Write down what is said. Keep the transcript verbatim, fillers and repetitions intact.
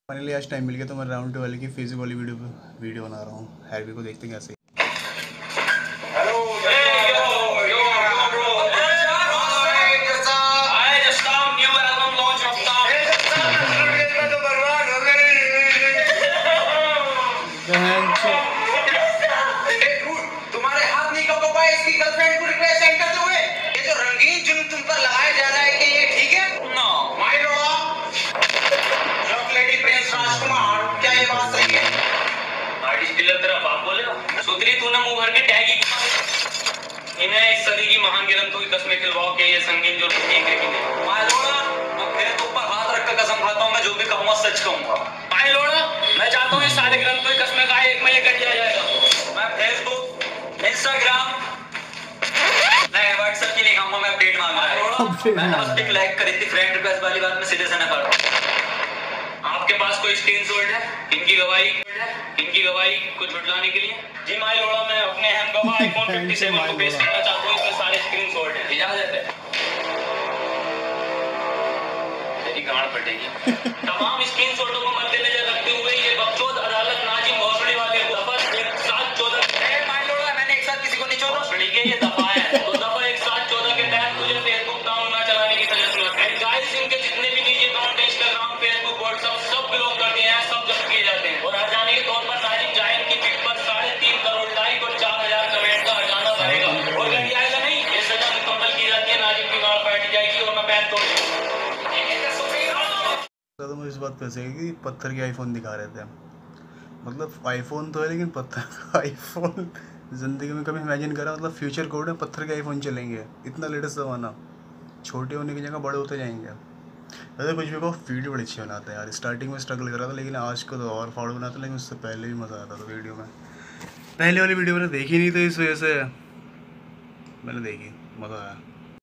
Finally आज time मिल गया तो मैं राउंड टू वाले की फेसबुक वाली वीडियो वीडियो बना रहा हूँ। हैवी को देखते हैं कैसे। तुम्हारे हाथ नहीं कब पाए इसकी गर्लफ्रेंड को रिक्वेस्ट सेंड करते हुए ये जो रंगीन जुल्म तुम पर लगाया जा रहा है कि ये ठीक है? No my lord chocolatey prince Rajkumar, क्या ये बात सही है? आर्टिस्ट डीलर तेरा बाप बोले हो सुतरी तूने मुंह भर के टैग ही इन्हें इस सदी की महान ग्रंथों की कसमें खिलवाओ के ये संगीन जो ठीक है कि नहीं? माय लॉर्ड मैं तेरे तो ऊपर हाथ रख कर कसम खाता हूं, मैं जो भी कहूंगा सच कहूंगा। माय लॉर्ड मैं चाहता हूं इस सारे ग्रंथों की कसमें का एक में ये कट दिया जाएगा। मैं फेसबुक इंस्टाग्राम नहीं व्हाट्सएप की नहीं खाऊंगा, मैं अपडेट मांग रहा हूं। मैंने बस पिक लाइक करी थी, फ्रेंड रिक्वेस्ट वाली बात में सीधे से ना करो। आपके पास कोई स्क्रीनशॉट है इनकी गवाही इनकी गवाही को झुटलाने के लिए? जी माय लॉर्ड मैं अपने अहम गवाह आईफोन सत्तावन को पेश करना चाहता हूं, इसमें सारे स्क्रीनशॉट हैं। इजाजत है? तेरी गांड फटेगी। तमाम स्क्रीनशॉटों को मद्देनजर रखते हुए ये बकचोद अदालत नाजिम भोसड़ी वाले को दफा एक सात चौदह माय लॉर्ड मैंने एक साथ किसी को नहीं छोड़ा भोसड़ी के ये दफा है तो दफा एक सात चौदह के तहत मुझे फेसबुक अकाउंट ना चलाने की सजा सुना है। गाइस इनके जितने भी निजी अकाउंट इंस्टाग्राम फेसबुक व्हाट्सएप सब ब्लॉक कर दिए हैं, सब जब्त किए जाते हैं और हटाने के तौर पर नाजिम जाहिद की पिक पर साढ़े तीन करोड़ लाइक और चार हजार कमेंट का हटाना पड़ेगा और अगर ये आएगा नहीं ये सजा मुकम्मल की जाती है, नाजिम की गांड फट जाएगी और मैं बैन तोड़ तो मुझे इस बात पे से कि पत्थर के आईफोन दिखा रहे थे, मतलब आईफोन तो है लेकिन पत्थर का आईफोन ज़िंदगी में कभी इमेजिन करा, मतलब फ्यूचर कोड में पत्थर के आईफोन चलेंगे। इतना लेटेस्ट ज़माना, छोटे होने की जगह बड़े होते जाएंगे। वैसे कुछ भी को वीडियो बड़ी अच्छी बनाते हैं यार। स्टार्टिंग में स्ट्रगल कर रहा था लेकिन आज को तो और फाड़ बनाता, लेकिन उससे पहले भी मज़ा आता था वीडियो में। पहले वाली वीडियो मैंने देखी नहीं तो इस वजह से मैंने देखी, मज़ा आया।